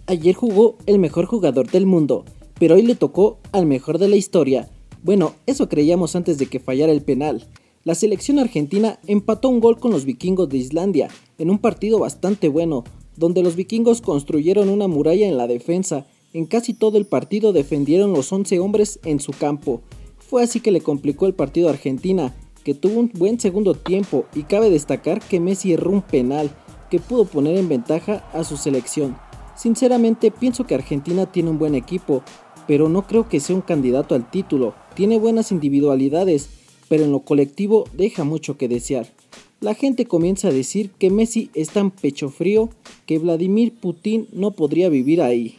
Ayer jugó el mejor jugador del mundo, pero hoy le tocó al mejor de la historia. Bueno, eso creíamos antes de que fallara el penal. La selección argentina empató un gol con los vikingos de Islandia, en un partido bastante bueno, donde los vikingos construyeron una muralla en la defensa. En casi todo el partido defendieron los 11 hombres en su campo. Fue así que le complicó el partido a Argentina, que tuvo un buen segundo tiempo, y cabe destacar que Messi erró un penal que pudo poner en ventaja a su selección. Sinceramente pienso que Argentina tiene un buen equipo, pero no creo que sea un candidato al título. Tiene buenas individualidades, pero en lo colectivo deja mucho que desear. La gente comienza a decir que Messi es tan pecho frío que Vladimir Putin no podría vivir ahí.